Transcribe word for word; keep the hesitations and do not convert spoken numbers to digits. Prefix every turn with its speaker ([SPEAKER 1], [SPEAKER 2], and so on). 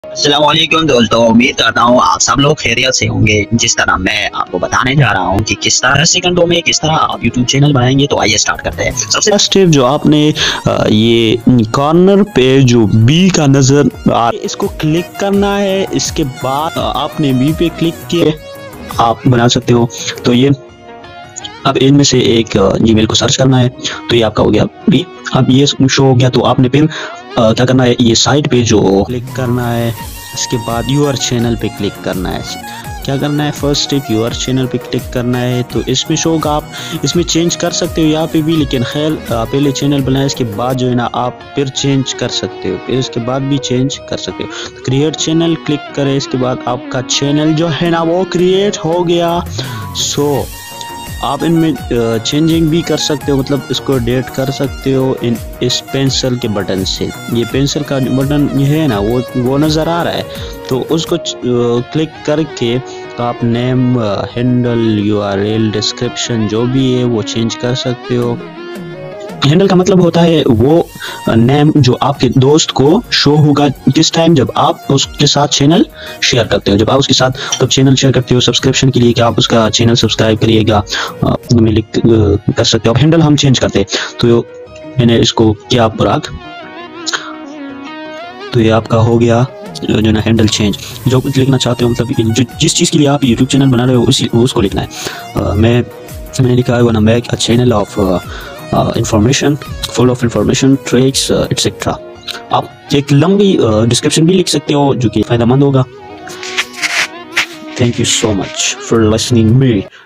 [SPEAKER 1] अस्सलामुअलैकुम दोस्तों, उम्मीद करता हूँ आप सब लोग खैरियत से होंगे। जिस तरह मैं आपको बताने जा रहा हूँ कि किस तरह सेकंडों में किस तरह आप यूट्यूब चैनल बनाएंगे, तो आइए स्टार्ट करते हैं। सबसे
[SPEAKER 2] फर्स्ट स्टेप जो आपने ये कॉर्नर पे जो बी का नजर आ इसको क्लिक करना है। इसके बाद आपने बी पे क्लिक किए आप बना सकते हो। तो ये अब इनमें से एक जीमेल को सर्च करना है, तो ये आपका हो गया बी। अब ये शो हो गया, तो आपने फिर आ, क्या करना है, ये साइड पे जो क्लिक करना है। इसके बाद यूर चैनल पे क्लिक करना है। क्या करना है, फर्स्ट स्टेप यूर चैनल पे क्लिक करना है। तो इसमें शो होगा, आप इसमें चेंज कर सकते हो यहाँ पे भी, लेकिन खैर पहले चैनल बनाए, इसके बाद जो है ना आप फिर चेंज कर सकते हो, फिर इसके बाद भी चेंज कर सकते हो। तो क्रिएट चैनल क्लिक करें, इसके बाद आपका चैनल जो है ना वो क्रिएट हो गया। सो आप इनमें चेंजिंग भी कर सकते हो, मतलब इसको डेट कर सकते हो इन इस पेंसिल के बटन से। ये पेंसिल का बटन ये है ना वो वो नज़र आ रहा है, तो उसको क्लिक करके आप नेम, हैंडल, यूआरएल, डिस्क्रिप्शन जो भी है वो चेंज कर सकते हो। हैंडल का मतलब होता है वो नेम जो आपके दोस्त को शो होगा किस टाइम, जब आप उसके साथ चैनल शेयर करते हो। जब आप उसके साथ तब चैनल शेयर करते हो सब्सक्रिप्शन के लिए कि आप उसका चैनल सब्सक्राइब करिएगा, में लिख कर सकते हो। अब हैंडल हम चेंज करते हैं, तो मैंने इसको किया बुराक, तो ये आपका हो गया जो ना हैंडल चेंज। जो कुछ लिखना चाहते हो, मतलब जो जिस चीज़ के लिए आप यूट्यूब चैनल बना रहे हो उसी उसको लिखना है। uh, मैं मैंने लिखा है one make a channel of information, full of information, tricks etcetera. आप एक लंबी डिस्क्रिप्शन uh, भी लिख सकते हो जो कि फायदेमंद होगा। Thank you so much for listening me.